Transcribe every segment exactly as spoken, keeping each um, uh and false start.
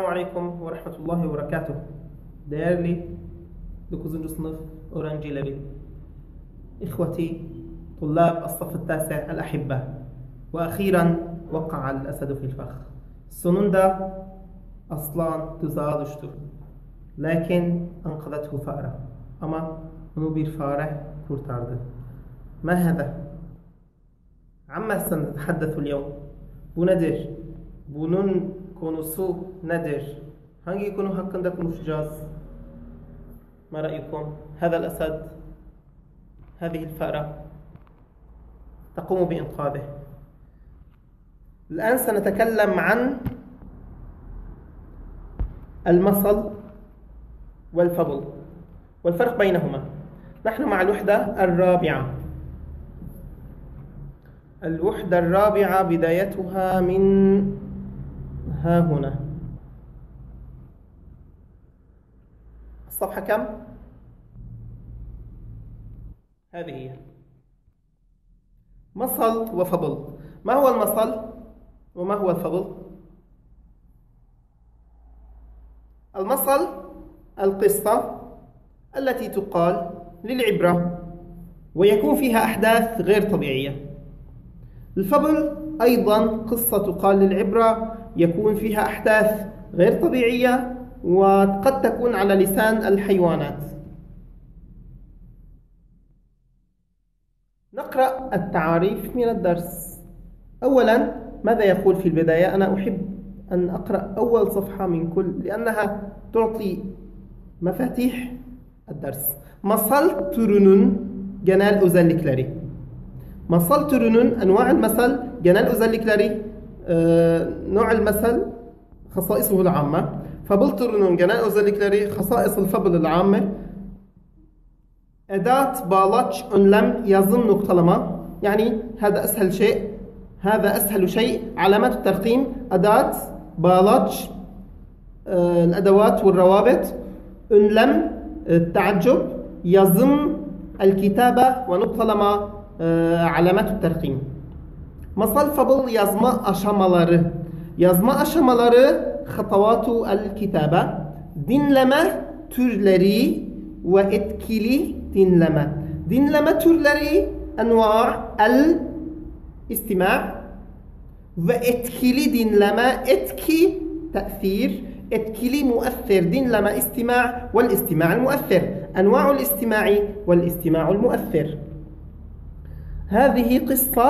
Assalamu alaikum ve rahmetullahi ve berekatuh. Değerli dokuzuncu sınıf öğrencileri, إخوتي طلاب الصف التاسع الأحبة، وأخيرا وقع الأسد في الفخ. Sonunda aslan tuzağa düştü. Lakin أنقذته فأرة. Ama onu bir fare kurtardı. ما هذا؟ عما سنتحدث اليوم. Bu nedir? Bunun konusu nedir? Hangi konu hakkında konuşacağız? ما رأيكم؟ هذا الأسد، هذه الفأرة تقوم بإنقاذه. الآن سنتكلم عن المصل والفضل والفرق بينهما. نحن مع الوحدة الرابعة. الوحدة الرابعة بدايتها من ها هنا. الصفحة كم؟ هذه هي. مصل وفضل. ما هو المصل وما هو الفضل؟ المصل القصة التي تقال للعبرة ويكون فيها أحداث غير طبيعية. الفضل أيضا قصة تقال للعبرة يكون فيها أحداث غير طبيعية وقد تكون على لسان الحيوانات. نقرأ التعاريف من الدرس. أولا، ماذا يقول في البداية؟ أنا أحب أن أقرأ أول صفحة من كل لأنها تعطي مفاتيح الدرس. Masal türünün genel özellikleri. Masal türünün أنواع المثل genel özellikleri. نوع المثل خصائصه العامة. Fabıl türünün genel özellikleri خصائص الفبل العامة. أداة bağlaç önlem yazım noktalama. يعني هذا أسهل شيء هذا أسهل شيء. علامات الترقيم أداة bağlaç الأدوات والروابط. önlem التعجب. yazım الكتابة ونقطلama علامات الترقيم. Masal fabıl yazma aşamaları. Yazma aşamaları خطوات الكتابة. Dinleme türleri ve etkili dinleme. Dinleme türleri enva el istima ve etkili dinleme. Etki تأثير. etkili مؤثر. dinleme istima vel istima المؤثر. أنواع الاستماع والاستماع المؤثر. هذه قصة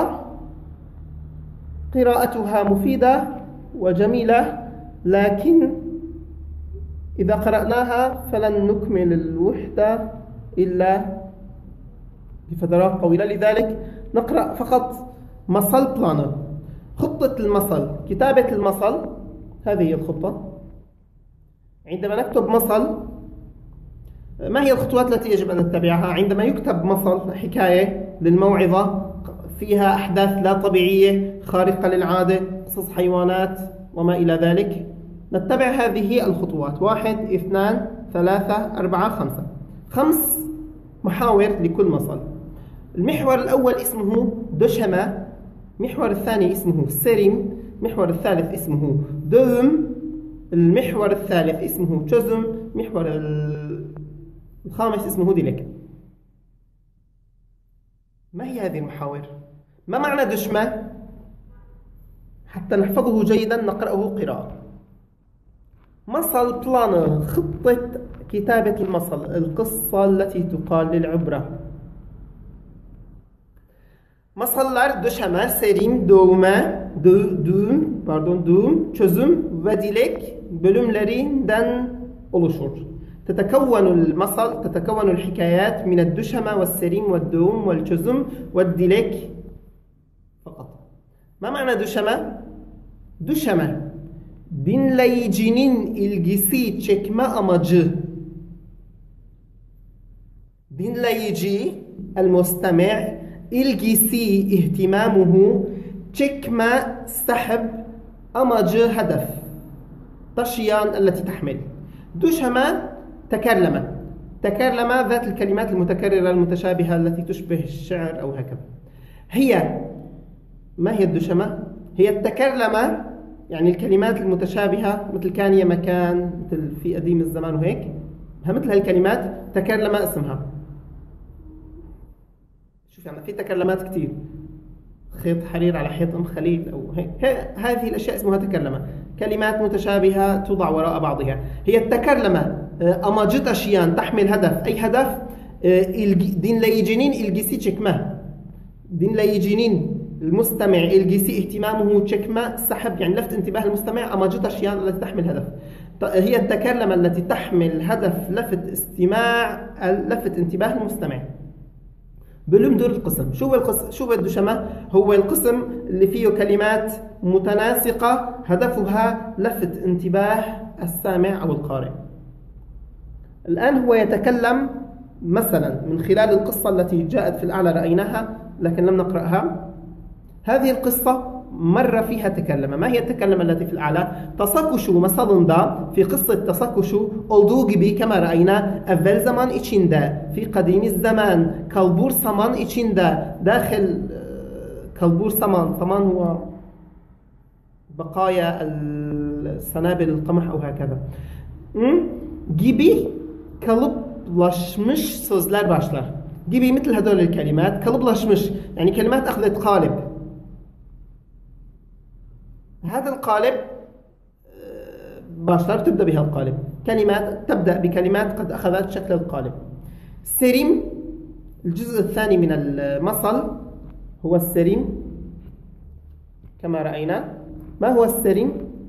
قراءتها مفيدة وجميلة، لكن إذا قرأناها فلن نكمل الوحدة إلا بفترات طويلة. لذلك نقرأ فقط مصل بلانر. خطة المصل، كتابة المصل. هذه هي الخطة. عندما نكتب مصل، ما هي الخطوات التي يجب أن نتبعها؟ عندما يكتب مصل حكاية للموعظة فيها أحداث لا طبيعية خارقة للعادة، قصص حيوانات وما إلى ذلك، نتبع هذه الخطوات. واحد، اثنان، ثلاثة، أربعة، خمسة. خمس محاور لكل مصل. المحور الأول اسمه دشمة. المحور الثاني اسمه سرم. المحور الثالث اسمه دهم. المحور الثالث اسمه çözüm. المحور الخامس اسمه ديلك. ما هي هذه المحاور؟ ما معنى دشمة؟ حتى نحفظه جيدا نقرأه قراءة. مصل بلان، خطة كتابة المصل، القصة التي تقال للعبرة. Masallar döşeme, serim, doğuma, düğüm, pardon, düğüm, çözüm ve dilek bölümlerinden oluşur. تتكون المصل تتكون الحكايات من الدشمة والسريم والدوم والجزم والديلك فقط. ما معنى دشمة؟ Düşeme, dinleyicinin ilgisi çekme amacı. Dinleyici, el-mustami' ilgisi, ihtimamuhu, çekme, sahib, amacı, hedef. taşıyan التي تحمل. دشمة تكرلمة. تكرلمة ذات الكلمات المتكررة المتشابهة التي تشبه الشعر أو هكذا. هي ما هي الدشمة؟ هي التكرلمة يعني الكلمات المتشابهة مثل كان يا مكان، مثل في قديم الزمان وهيك، مثل هالكلمات تكلم اسمها. شوف يعني في تكلمات كتير، خيط حرير على حيط أم خليل أو هيك، هذه الأشياء اسمها تكلمة، كلمات متشابهة توضع وراء بعضها. هي التكلمة أما جت أشياء تحمل هدف، أي هدف دين لا يجينين الجسي تشكمه، دين لا يجينين المستمع الجسي اهتمامه تشكمه سحب، يعني لفت انتباه المستمع أما جت أشياء التي تحمل هدف. هي التكلمة التي تحمل هدف لفت استماع، لفت انتباه المستمع. بلوم دور القسم. شو هو القسم؟ شو بده شمه؟ هو القسم اللي فيه كلمات متناسقة هدفها لفت انتباه السامع أو القارئ. الآن هو يتكلم مثلا من خلال القصة التي جاءت في الأعلى رأيناها لكن لم نقرأها. هذه القصة مر فيها تكلم. ما هي التكلمة التي في الأعلى؟ تساكوشو مثلا دا في قصة تساكوشو olduğu gibi كما رأينا evvel zaman içinde في قديم الزمان kalbur saman içinde داخل kalbur saman، saman هو بقايا السنابل القمح أو هكذا gibi kalıplaşmış sözler başlar. gibi مثل هذول الكلمات kalıplaşmış يعني كلمات أخذت قالب. هذا القالب باشتر تبدأ بها القالب، كلمات تبدأ بكلمات قد أخذت شكل القالب. سريم الجزء الثاني من المصل هو السريم كما رأينا. ما هو السريم؟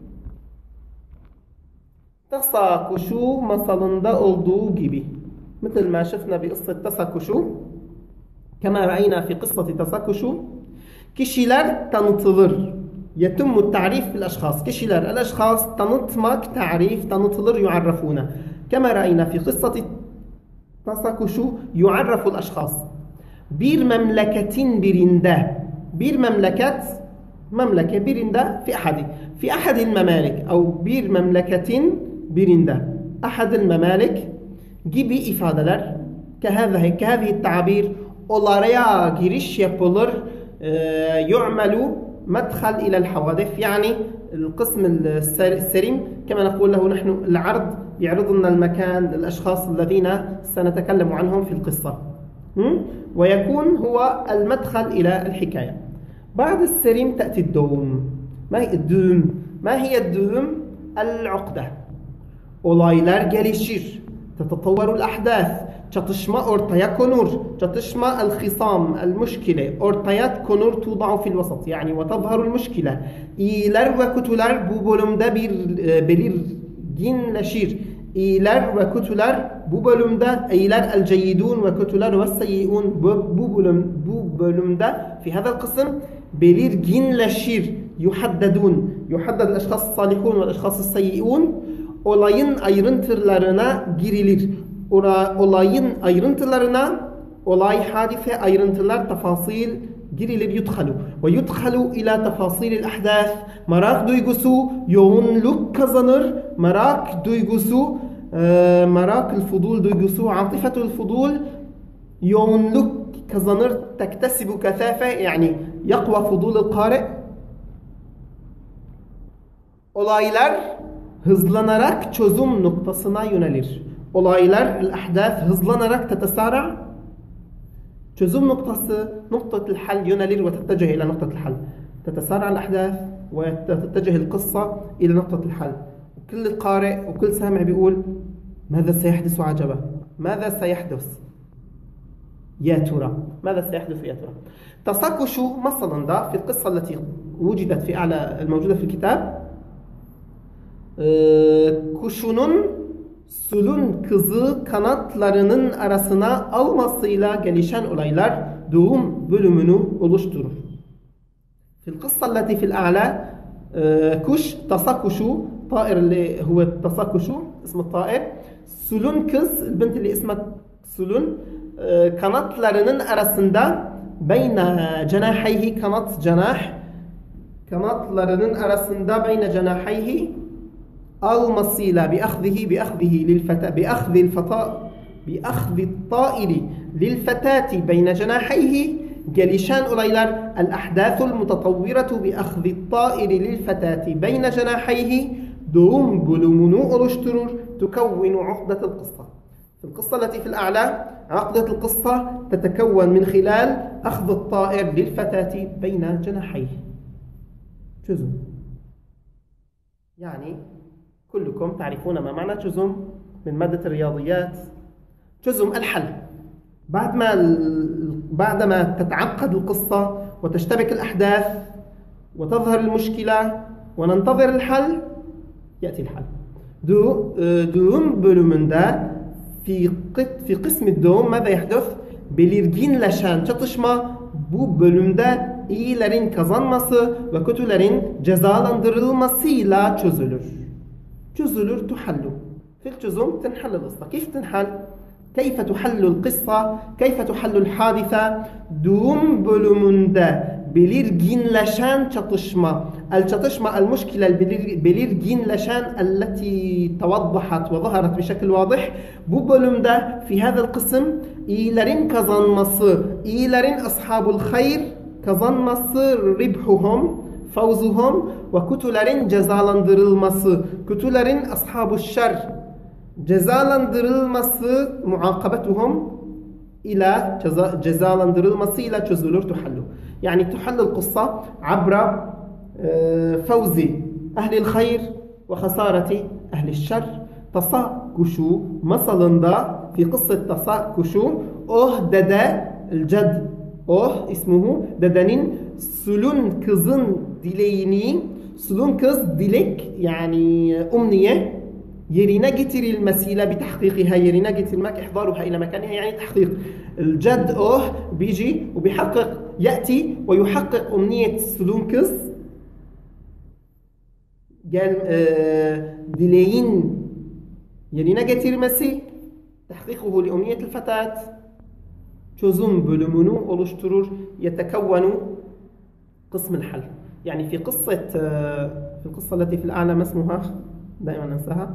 تساكوشو masalında olduğu gibi، مثل ما شفنا بقصة تساكوشو كما رأينا في قصة تساكوشو kişiler tanıtılır. يتم التعريف بالأشخاص. kişiler الأشخاص tanıtmak تعريف tanıtılır يعرفون. كما رأينا في قصة تساكوشو يعرف الأشخاص. bir memleketin birinde، bir memleket memleke birinde في أحد في أحد الممالك أو bir memleketin birinde أحد الممالك gibi ifadeler كهذه كهذه التعابير olaraya giriş yapılır يعمل مدخل إلى الحوادث، يعني القسم السريم كما نقول له نحن العرض، يعرض لنا المكان الأشخاص الذين سنتكلم عنهم في القصة، ويكون هو المدخل إلى الحكاية. بعد السريم تأتي الدوم. ما هي الدوم؟ ما هي الدوم؟ العقدة. olaylar gelişir، تتطور الأحداث، çatışma ortaya konur، çatışma الخصام المشكلة ortaya konur توضع في الوسط يعني وتظهر المشكلة. İyiler ve kötüler bu bölümde bir belirginleşir. İyiler ve kötüler bu bölümde iyiler الجيدون ve kötüler والسيئون bu bölüm bu bölümde في هذا القسم belirginleşir. يحددون يحدد الأشخاص الصالحون والأشخاص السيئون. Olayın ayrıntılarına girilir. Olayın ayrıntılarına, olay, hadise, ayrıntılar, tafasil girilir, yudhalu. Ve yudhalu ila tafasilil ahdath. Merak duygusu yoğunluk kazanır. Merak duygusu, merak fudul duygusu, atifetul fudul yoğunluk kazanır. Tektesibu kasafe yani yakva fudul qari. Olaylar hızlanarak çözüm noktasına yönelir. Olaylar, el-ahdath hızlanarak tetesara, çözüm noktası, noktatul hal yönelir ve tetteccih ila noktatul hal. تتسارع الأحداث وتتجه القصة إلى نقطة الحل. كل القارئ وكل سامع بيقول ماذا سيحدث عجبا؟ ماذا سيحدث؟ يا ترى ماذا سيحدث يا ترى؟ تساكوشو مثلا ده في القصة التي وجدت في أعلى الموجودة في الكتاب kuşunun sulun kızı kanatlarının arasına almasıyla gelişen olaylar doğum bölümünü oluşturur. في القصة التي في الأعلى كش تساكوشو طائر اللي هو تساكوشو اسم الطائر sulun kız البنت اللي اسمها sulun kanatlarının arasında بين جناحيه kanat cenah kanatlarının arasında بين جناحيه almasıyla بأخذه بأخذه للفتاة بأخذ الفتاة بأخذ الطائر للفتاة بين جناحيه جليشان أوليلر الأحداث المتطورة بأخذ الطائر للفتاة بين جناحيه دوم بلومنو أولشترور تكون عقدة القصة. في القصة التي في الأعلى عقدة القصة تتكون من خلال أخذ الطائر للفتاة بين جناحيه. جزم، يعني كلكم تعرفون ما معنى جزم من مادة الرياضيات. جزم الحل. بعد ما بعدما تتعقد القصة وتشتبك الأحداث وتظهر المشكلة وننتظر الحل، يأتي الحل. دو دوم بلومندا في في قسم الدوم ماذا يحدث؟ بليرجين لشان çatışma bu bölümde iyilerin kazanması ve kötülerin cezalandırılmasıyla çözülür. çözülür تحل. في الجزم تنحل القصة. كيف تنحل؟ كيف تحل القصة؟ كيف تحل الحادثة؟ دوم bölümünde belirginleşen çatışma. الçatışma المشكلة belirginleşen التي توضحت وظهرت بشكل واضح. Bu bölümde في هذا القسم iyilerin kazanması, iyilerin ashabul hayr kazanması, ribhuhum, fawzuhum ve kötülerin cezalandırılması, kötülerin ashabu şer cezalandırılması, muakabetuhum ila cezalandırılmasıyla çözülür, تحل. يعني تحل القصة عبر فوز أهل الخير وخسارة أهل الشر. تصاكشو masalında في قصة تصاكشو oh dede الجد oh ismuhu dedenin Sulun kızın dileğini, Sulun kız dilek yani umniye yerine getirilmesiyle بتحقيقها yerine getirmek إحضارها إلى مكانها يعني تحقيق. الجد oh بيجي وبيحقق يأتي ويحقق أمنية Sulun kız gel dileğin yerine getirmesi تحقيقه لأمنية الفتاة çözüm bölümünü oluşturur. يتكون قسم الحل. يعني في قصة في القصة التي في الأعلى ما اسمها؟ دائما أنساها.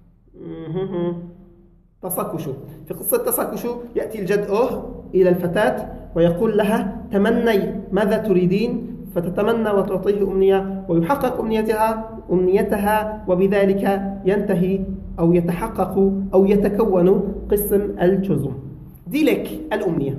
تصاكشو. في قصة تصاكشو يأتي الجد أوه إلى الفتاة ويقول لها تمني ماذا تريدين؟ فتتمنى وتعطيه أمنية ويحقق أمنيتها أمنيتها وبذلك ينتهي أو يتحقق أو يتكون قسم الجزم. ديلك الأمنية.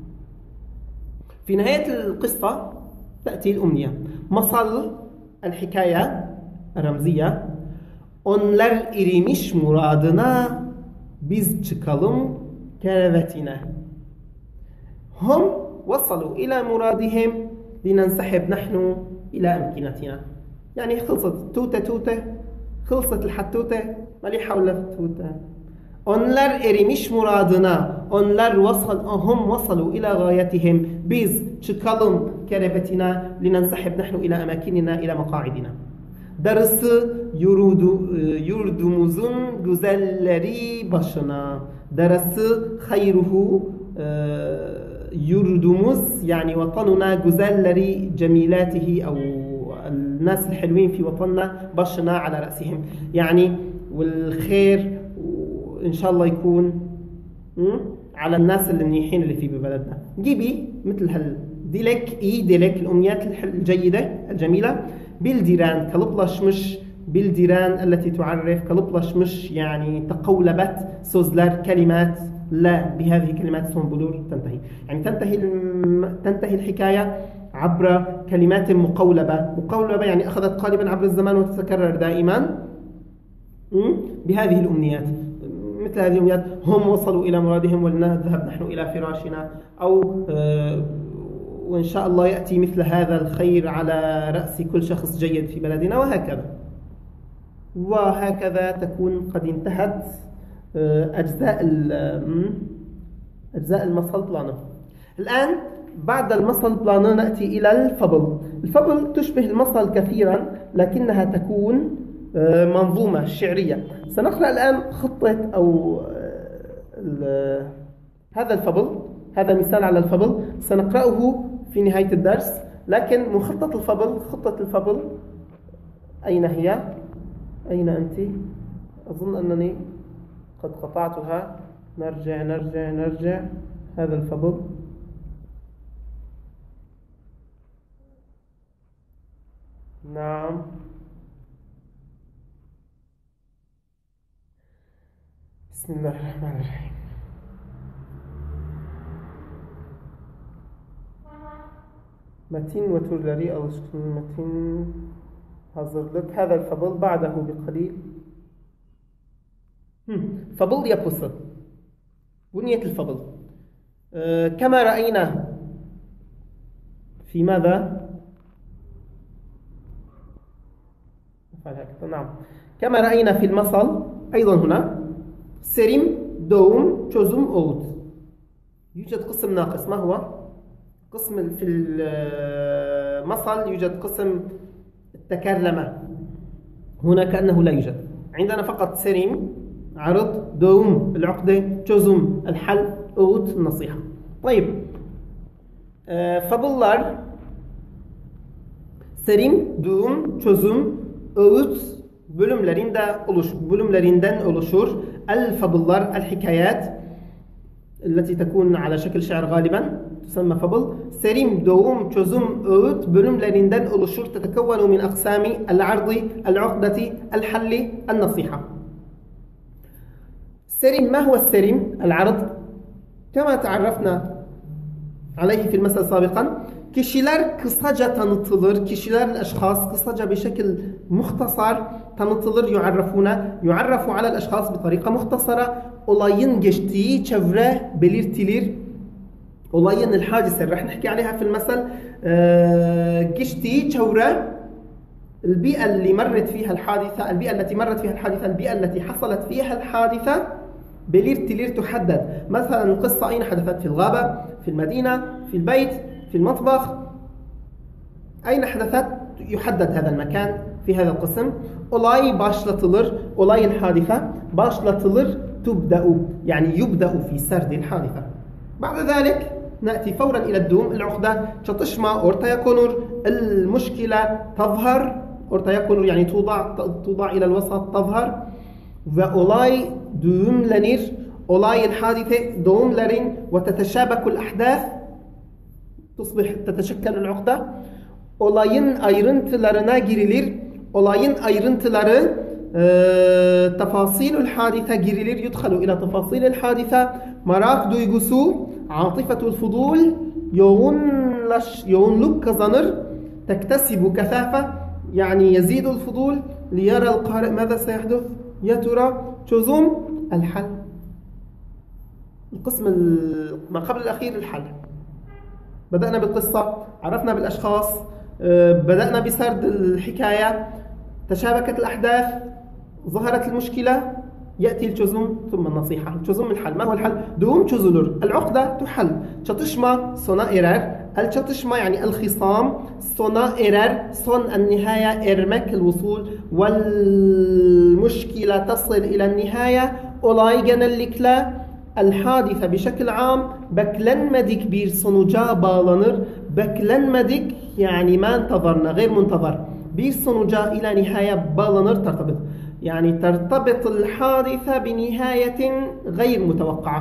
في نهاية القصة تأتي الأمنية. مصل الحكاية الرمزية onlar erimiş muradına biz çıkalım kerevetine. هم وصلوا إلى مرادهم لننسحب نحن إلى أمكنتنا. يعني خلصت توتة توتة خلصت الحتوتة مليحة ولا توتة. onlar erimiş muradına, onlar wasal, hum wasalu ila gayetihim, biz çıkalım kerebetina linensahib nahnu ila amakinina ila maqa'idina. Darısı yurdu, yurdumuzun güzelleri başına. Darısı hayruhu yurdumuz yani vatanuna güzelleri cemilatihi أو الناس الحلوين في وطننا başına على رأسهم. يعني والخير إن شاء الله يكون على الناس المنيحين اللي في ببلدنا. جيبي مثل هالديلك إي ديلك الأمنيات الجيدة الجميلة بالديران كالبلشمش بالديران التي تعرف كالبلشمش يعني تقولبت سوزلر كلمات لا بهذه كلمات سنبلور تنتهي. يعني تنتهي تنتهي الحكاية عبر كلمات مقولبة. مقولبة يعني أخذت قالبا عبر الزمان وتتكرر دائما بهذه الأمنيات. مثل هذه الأمنيات هم وصلوا إلى مرادهم ولنذهب نحن إلى فراشنا أو وإن شاء الله يأتي مثل هذا الخير على رأس كل شخص جيد في بلدنا وهكذا وهكذا تكون قد انتهت أجزاء أجزاء المصل بلانو. الآن بعد المصل بلانو نأتي إلى الفبل. الفبل تشبه المصل كثيرا لكنها تكون منظومة شعرية. سنقرأ الآن خطة أو هذا الفبل. هذا مثال على الفبل سنقرأه في نهاية الدرس. لكن مخطط الفبل خطة الفبل أين هي؟ أين أنت؟ أظن أنني قد قطعتها. نرجع نرجع نرجع. هذا الفبل نعم. بسم الله الرحمن الرحيم. متين وترلري alışkın metin hazırlık. هذا الفضل بعده بقليل. فضل yapısı. بنية الفضل. أه كما رأينا في ماذا؟ نعم. كما رأينا في المثل أيضا هنا سريم دوم çözüm أود. يوجد قسم ناقص. ما هو؟ قسم في المثل يوجد قسم التكرلمة. هنا كأنه لا يوجد. عندنا فقط سريم عرض دوم العقدة çözüm الحل أود النصيحة. طيب fabullar serim, doğum, çözüm, öğüt bölümlerinde oluş, bölümlerinden oluşur. الفبلار الحكايات التي تكون على شكل شعر غالبا تسمى فبل. سريم, doğum, çözüm, öğüt bölümlerinden oluşur. تتكون من أقسام العرض, العقدة, الحل, النصيحة. سريم ما هو السريم؟ العرض كما تعرفنا عليه في المثل سابقا. Kişiler kısaca tanıtılır. Kişiler الأشخاص kısaca بشكل مختصر tanıtılır. يعرفون يعرف على الأشخاص بطريقة مختصرة. Olayın geçtiği çevre belirtilir. olayın الحادثة رح نحكي عليها في المثل. geçtiği çevre البيئة اللي مرت فيها الحادثة البيئة التي مرت فيها الحادثة البيئة التي حصلت فيها الحادثة belirtilir تحدد. مثلا القصة أين حدثت؟ في الغابة، في المدينة، في البيت، في المطبخ. أين حدثت؟ يحدد هذا المكان في هذا القسم. olay başlatılır. olay الحادثة başlatılır. تبدأ يعني يبدأ في سرد الحادثة. بعد ذلك نأتي فورا إلى الدوم العقدة çatışma ortaya konur. المشكلة تظهر ortaya konur yani توضع توضع إلى الوسط تظهر. ve olay düğümlenir. olay الحادثة doğumların وتتشابك الأحداث تصبح تتشكل العقدة. olayın ayrıntılarına girilir. olayın ayrıntıları تفاصيل الحادثة girilir. يدخل إلى تفاصيل الحادثة. merak duygusu, عاطفة الفضول yoğunlaş, yoğunluk kazanır. تكتسب كثافة يعني يزيد الفضول ليرى القارئ ماذا سيحدث. يا ترى çözüm الحل. القسم ما قبل الأخير الحل. بدأنا بالقصة، عرفنا بالأشخاص، بدأنا بسرد الحكاية، تشابكت الأحداث، ظهرت المشكلة، يأتي الçözüm ثم النصيحة. الçözüm الحل. ما هو الحل؟ دوم çözülür. العقدة تحل. çatışma sona erer. الçatışma yani الخصام sona erer. son النهاية ermek الوصول. والمشكلة تصل إلى النهاية. olay genellikle الحادثة بشكل عام beklenmedik bir sonuca bağlanır. Beklenmedik yani ما انتظرنا غير منتظر. bir sonuca إلى نهاية bağlanır ترتبط. يعني ترتبط الحادثة بنهاية غير متوقعة.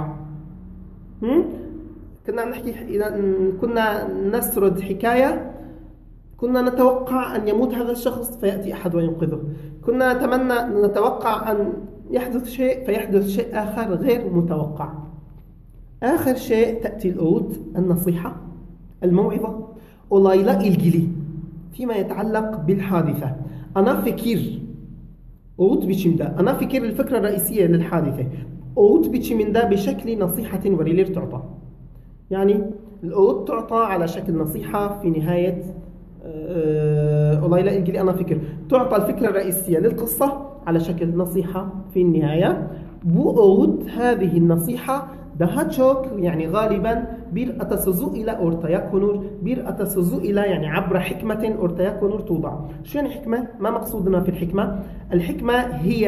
كنا نحكي إذا كنا نسرد حكاية كنا نتوقع أن يموت هذا الشخص فيأتي أحد وينقذه. كنا نتمنى نتوقع أن يحدث شيء فيحدث شيء آخر غير متوقع. آخر شيء تأتي الأود النصيحة الموعظة. olayla ilgili فيما يتعلق بالحادثة. أنا فكر أود biçimde. أنا فكر الفكرة الرئيسية للحادثة. أود biçiminde بشكل نصيحة وليلر تعطى. يعني الأود تعطى على شكل نصيحة في نهاية olayla ilgili أنا فكر. تعطى الفكرة الرئيسية للقصة على شكل نصيحة في النهاية. Bu أود هذه النصيحة daha çok yani galiben bir atasözü ile ortaya konur. Bir atasözü ile yani عبر حكمة ortaya konur توضع. شو يعني حكمة؟ ما مقصودنا في الحكمة؟ الحكمة هي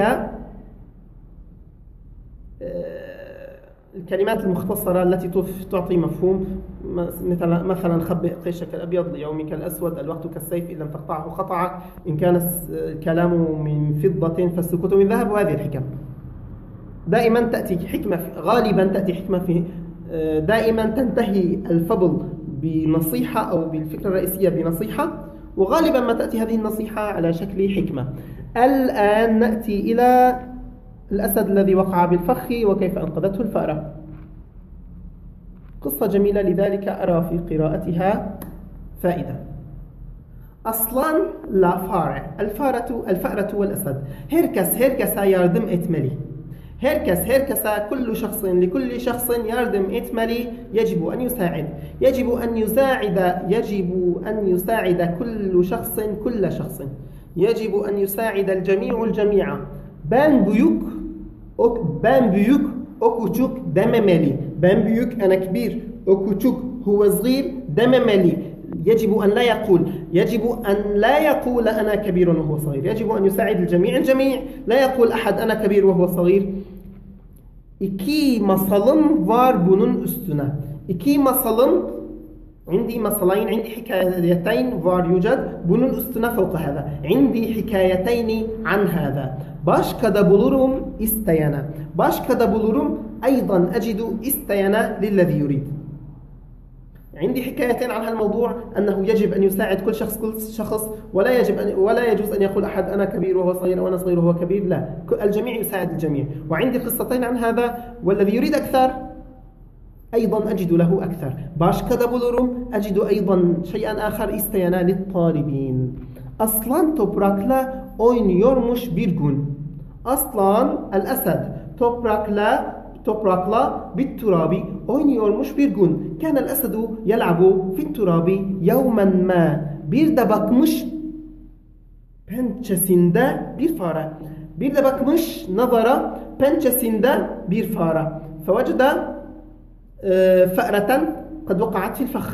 الكلمات المختصرة التي تعطي مفهوم. مثلا مثلا خبئ قيشك الأبيض ليومك الأسود. الوقت كالسيف إن لم تقطعه قطعك. إن كان الكلام من فضة فالسكوت من ذهب. وهذه الحكم دائما تأتي حكمة غالبا تأتي حكمة في دائما تنتهي الفضل بنصيحة أو بالفكرة الرئيسية بنصيحة وغالبا ما تأتي هذه النصيحة على شكل حكمة. الآن نأتي إلى الأسد الذي وقع بالفخ وكيف أنقذته الفأرة. قصة جميلة، لذلك أرى في قراءتها فائدة. أصلا لا فارع الفارة الفأرة والأسد هيركس هيركسا يردم إتملي هيركس هيركسا كل شخص لكل شخص يردم إتملي يجب أن يساعد يجب أن يساعد يجب أن يساعد كل شخص كل شخص يجب أن يساعد الجميع الجميع. بان بيوك أوك بان بيوك أوكوتشوك دمملي بان بيوك أنا كبير أوكوتشوك هو صغير دمملي. يجب أن لا يقول يجب أن لا يقول أنا كبير وهو صغير. يجب أن يساعد الجميع الجميع. لا يقول أحد أنا كبير وهو صغير. İki masalım var bunun üstüne. İki masalım عندي مصلين عندي حكايتين var يوجد bunun üstüne فوق هذا. عندي حكايتين عن هذا. Başka da bulurum isteyene. Başka da bulurum أيضا أجد isteyene للذي يريد. عندي حكايتين عن هالموضوع أنه يجب أن يساعد كل شخص كل شخص ولا يجب أن ولا يجوز أن يقول أحد أنا كبير وهو صغير أو أنا صغير وهو كبير. لا، الجميع يساعد الجميع. وعندي قصتين عن هذا، والذي يريد أكثر أيضا أجد له أكثر. باش كذا بولورم أجد أيضا شيئا آخر isteyene للطالبين. Aslan toprakla oynuyormuş bir gün. Aslan الأسد toprakla toprakla بالتراب oynuyormuş bir gün. كان الأسد يلعب في التراب يوما ما. Bir de bakmış pençesinde bir fare. Bir de bakmış nazara pençesinde bir fare. فوجد فأرة قد وقعت في الفخ.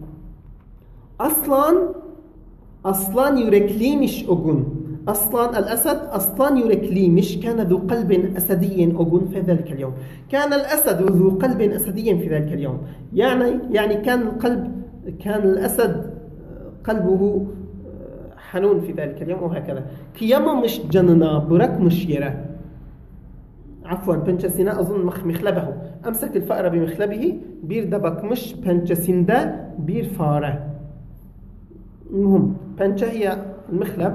أصلا أصلا yürekliymiş o gün. أصلا الأسد أصلا yürekliymiş. كان ذو قلب أسدي o gün في ذلك اليوم. كان الأسد ذو قلب أسدي في ذلك اليوم. يعني يعني كان القلب كان الأسد قلبه حنون في ذلك اليوم وهكذا. Kıyamamış canına, bırakmış yere. عفوا pençesine أظن مخلبه. أمسك الفأر بمخلبه. Bir de bakmış pençesinde bir fare. المهم pençe هي المخلب.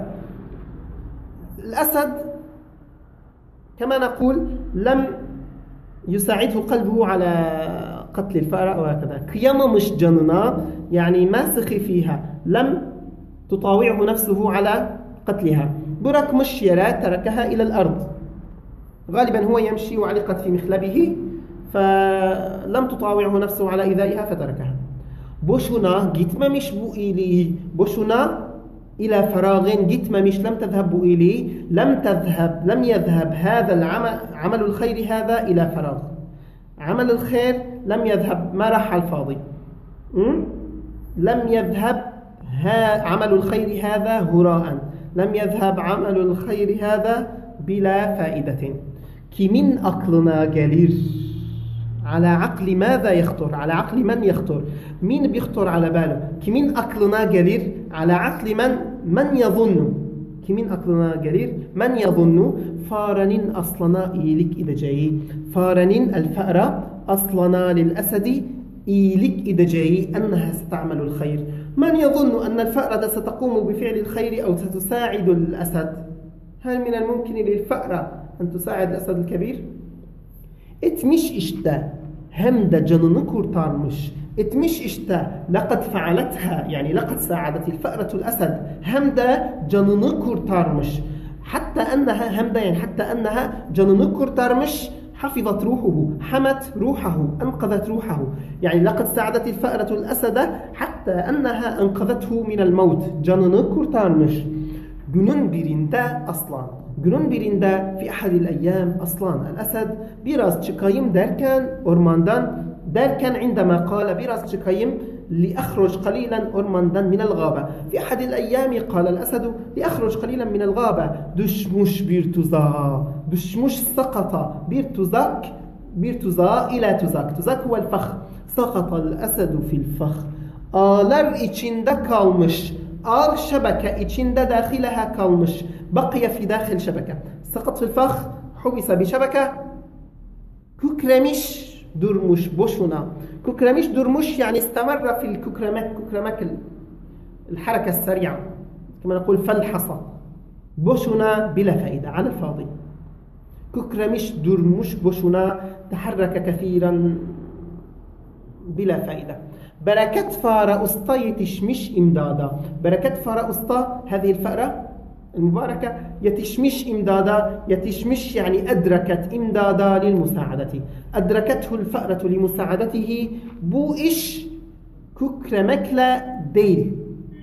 الأسد كما نقول لم يساعده قلبه على قتل الفأرة أو هكذا. kıyamamış canına يعني ما سخي فيها. لم تطاوعه نفسه على قتلها. bırakmış yere تركها إلى الأرض. غالبا هو يمشي وعلقت في مخلبه فلم تطاوعه نفسه على إيذائها فتركها. boşuna gitmemiş bu iyiliği. boşuna إلى فراغ gitmemiş. لم تذهب bu iyiliği. لم تذهب لم يذهب هذا العمل عمل الخير هذا إلى فراغ. عمل الخير لم يذهب ما راح على الفاضي. لم يذهب عمل الخير هذا هراء. لم يذهب عمل الخير هذا بلا فائدة. Kimin aklına gelir? على عقل ماذا يخطر؟ على عقل من يخطر؟ مين بيخطر على باله؟ kimin aklına gelir؟ على عقل من من يظن؟ kimin aklına gelir؟ من يظن؟ farenin aslana iyilik edeceği. farenin الفأرة aslana للأسد iyilik edeceği. أنها ستعمل الخير. من يظن أن الفأرة ستقوم بفعل الخير أو ستساعد الأسد؟ هل من الممكن للفأرة أن تساعد الأسد الكبير؟ etmiş işte hem de canını kurtarmış. etmiş işte لقد فعلتها يعني لقد ساعدت الفأرة الأسد hem de canını kurtarmış. حتى أنها hem de yani حتى أنها canını kurtarmış. حفظت روحه حمت روحه أنقذت روحه يعني لقد ساعدت الفأرة الأسد حتى أنها أنقذته من الموت. canını kurtarmış. günün birinde aslan Günün birinde fi ahadil eyyam aslan el-esed biraz çıkayım derken ormandan derken indama kâle biraz çıkayım li akhruj qalilan ormandan minel gâbe. Fi ahadil eyyami kâle el-esedu li akhruj qalilan minel gâbe. Düşmüş bir tuzağa. Düşmüş sakata bir tuzak bir tuzağa ila tuzak. Tuzak huvel fakh. Sakata el-esedu fil fakh. Ağlar içinde kalmış. ağ şebeke içinde dahileha kalmış. Bakiye fi dahil şebeke. Sakat fil fakh. Hubisa bi şebeke. Kükremiş durmuş boşuna. Kükremiş durmuş yani istemarra fil kükremek. Kükremek الحركة السريعة كما نقول فالحصى، بوشنا بلا فائدة على الفاضي. ككرمش درمش بوشنا تحرك كثيرا بلا فائدة. بركة فارة أسطى يتشمش إمدادا. بركة فارة أسطى هذه الفأرة المباركة يتشمش إمدادا. يتشمش يعني أدركت إمدادا للمساعدة، أدركته الفأرة لمساعدته. بو إش ككرمكلا ديل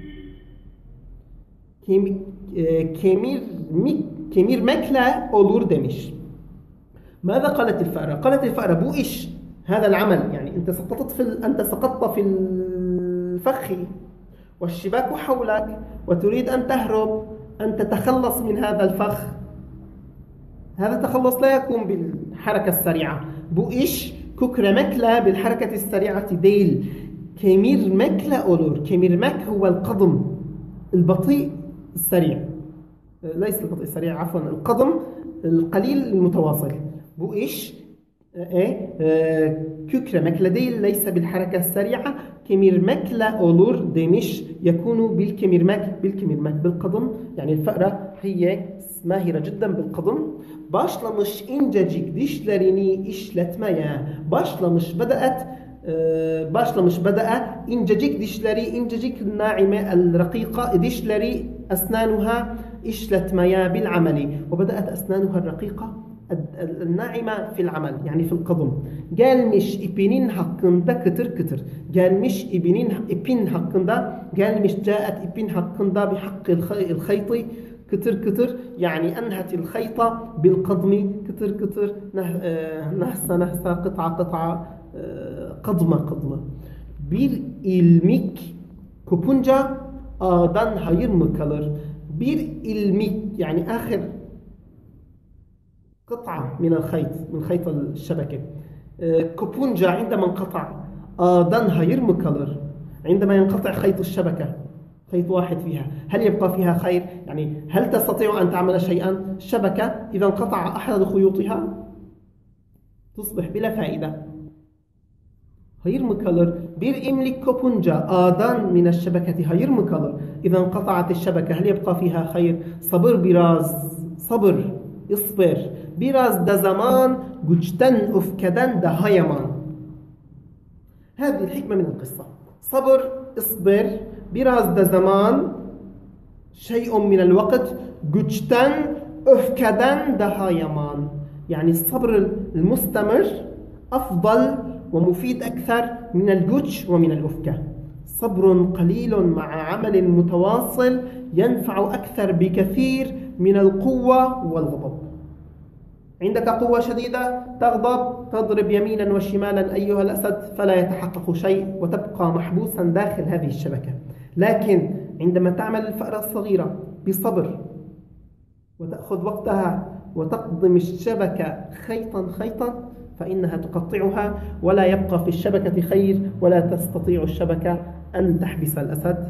كمير كمير مكلا أولور دمش. ماذا قالت الفأرة؟ قالت الفأرة بو إيش هذا العمل، يعني أنت سقطت في ال... أنت سقطت في الفخ والشباك حولك وتريد أن تهرب، أن تتخلص من هذا الفخ. هذا التخلص لا يكون بالحركة السريعة. بو إيش كوكرا مكلا بالحركة السريعة ديل كمير مكلا أولور. كمير مك هو القضم البطيء السريع، ليس البطيء السريع عفوا، القضم القليل المتواصل. بو إيش إيه كوكرا مكلا ديل ليس بالحركة السريعة. كمير مكلا أولور ديمش يكون بالكمير مك بالكمير مك بالقضم. يعني الفأرة هي ماهرة جدا بالقضم. باشلمش إنجاجيك ديشلريني إشلتمايا. باشلمش بدأت باشلمش بدأ إنجاجيك ديشلري إنجاجيك الناعمة الرقيقة ديشلري أسنانها إشلتمايا بالعمل، وبدأت أسنانها الرقيقة الناعمة في العمل يعني في القضم. قال مش إبنين حقندا كتر كتر. قال مش إبنين إبن حقندا. قال مش جاءت إبن حقندا بحق الخيط كتر كتر، يعني أنهت الخيطة بالقضم كتر كتر. نهسة نهسة قطعة قطعة قضمة قضمة. بير إلميك كوبونجا آدان هاير مكالر. بير إلميك يعني آخر قطعة من الخيط من خيط الشبكة. كوبونجا عندما انقطع. آدان هاير مكالر عندما ينقطع خيط الشبكة، خيط واحد فيها، هل يبقى فيها خير؟ يعني هل تستطيع أن تعمل شيئا؟ الشبكة إذا انقطع أحد خيوطها تصبح بلا فائدة. هاير مكالر بير إملك كوبونجا آدان من الشبكة هاير مكالر. إذا انقطعت الشبكة هل يبقى فيها خير؟ صبر براز صبر اصبر براز دا زمان جوجتن أفكدن دا هايمان. هذه الحكمة من القصة. صبر اصبر براز دا زمان شيء من الوقت جوجتن أفكدن دا هايمان، يعني الصبر المستمر أفضل ومفيد أكثر من الجوج ومن الأفكة. صبر قليل مع عمل متواصل ينفع أكثر بكثير من القوة والغضب. عندك قوة شديدة تغضب تضرب يمينا وشمالا أيها الأسد فلا يتحقق شيء وتبقى محبوسا داخل هذه الشبكة. لكن عندما تعمل الفأرة الصغيرة بصبر وتأخذ وقتها وتقضم الشبكة خيطا خيطا فإنها تقطعها ولا يبقى في الشبكة خير، ولا تستطيع الشبكة أن تحبس الأسد.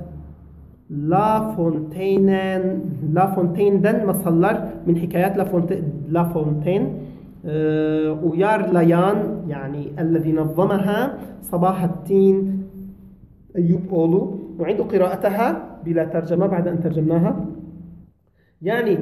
لا فونتينن لا فونتين دن مصلر من حكايات لا فونتين, لا فونتين. أه ويار ليان يعني الذي نظمها صباح الدين أيوب أولو، نعيد قراءتها بلا ترجمة بعد أن ترجمناها. يعني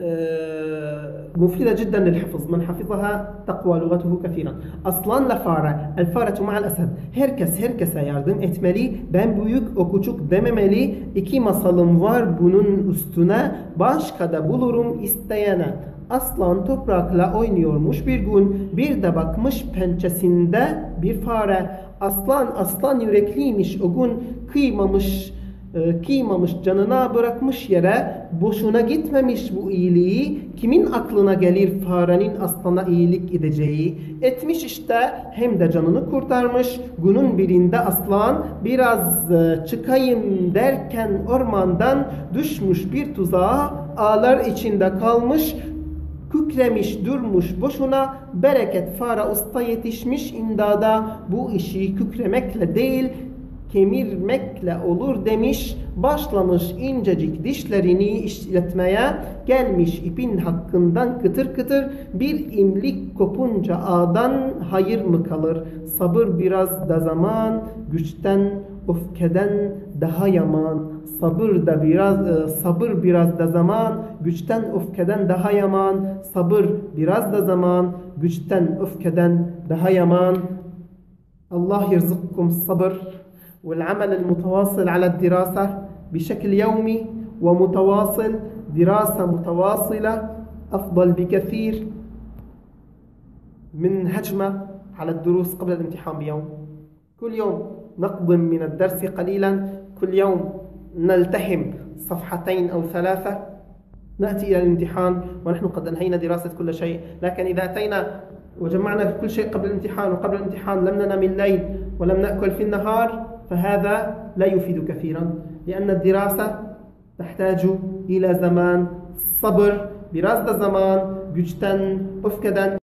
أه مفيدة جدا للحفظ، من حفظها تقوى لغته كثيرا. أصلا لفارة الفارة مع الأسد هركس هركس yardım etmeli. Ben büyük o küçük dememeli. İki masalım var bunun üstüne, başka da bulurum isteyene. Aslan toprakla oynuyormuş bir gün, bir de bakmış pençesinde bir fare. Aslan aslan yürekliymiş o gün, kıymamış kıymamış canına bırakmış yere. Boşuna gitmemiş bu iyiliği, kimin aklına gelir farenin aslana iyilik edeceği. Etmiş işte, hem de canını kurtarmış. Günün birinde aslan biraz çıkayım derken ormandan düşmüş bir tuzağa, ağlar içinde kalmış. Kükremiş durmuş boşuna, bereket fare usta yetişmiş imdada. Bu işi kükremekle değil kemirmekle olur demiş. Başlamış incecik dişlerini işletmeye, gelmiş ipin hakkından kıtır kıtır. Bir imlik kopunca ağdan hayır mı kalır? Sabır biraz da zaman, güçten öfkeden daha yaman. sabır da biraz sabır biraz da zaman, güçten öfkeden daha yaman. Sabır biraz da zaman, güçten öfkeden daha yaman. الله يرزقكم الصبر والعمل المتواصل على الدراسة بشكل يومي ومتواصل. دراسة متواصلة أفضل بكثير من هجمة على الدروس قبل الامتحان بيوم. كل يوم نقدم من الدرس قليلا، كل يوم نلتهم صفحتين أو ثلاثة، نأتي إلى الامتحان ونحن قد أنهينا دراسة كل شيء. لكن إذا أتينا وجمعنا كل شيء قبل الامتحان، وقبل الامتحان لم ننم الليل ولم نأكل في النهار، فهذا لا يفيد كثيرا، لأن الدراسة تحتاج إلى زمان، صبر، biraz da zaman, güçten öfkeden